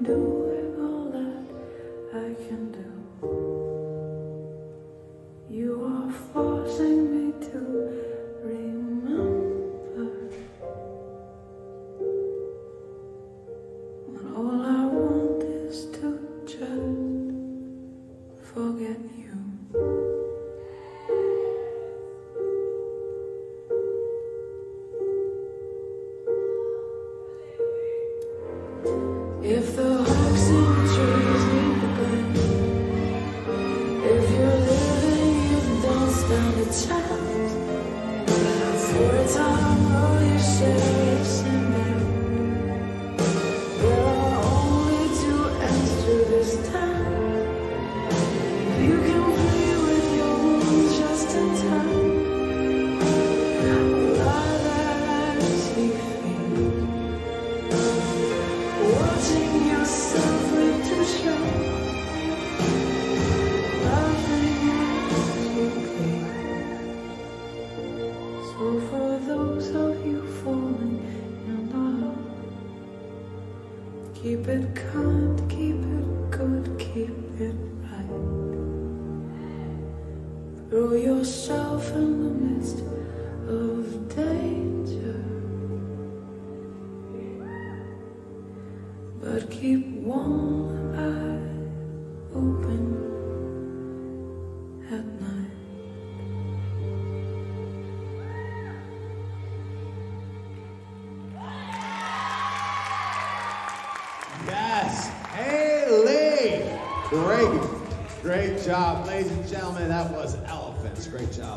doing all that I can do. You are forcing me to remember when all I want is to just forget you. If the hawks in the trees need the bend, if you're living, you don't stand a chance. For a time, all you say is send me. There are only two ends to this time. You can play with your wounds just in time. Lie there as you feel, watching yourself live to show, laughing as you plead. So for those of you falling in love, keep it kind, keep it good, keep it right. Throw yourself in the midst of danger, but keep one eye open at night. Yes. Hey, Lee. Great job, ladies and gentlemen. That was Elephants. Great job.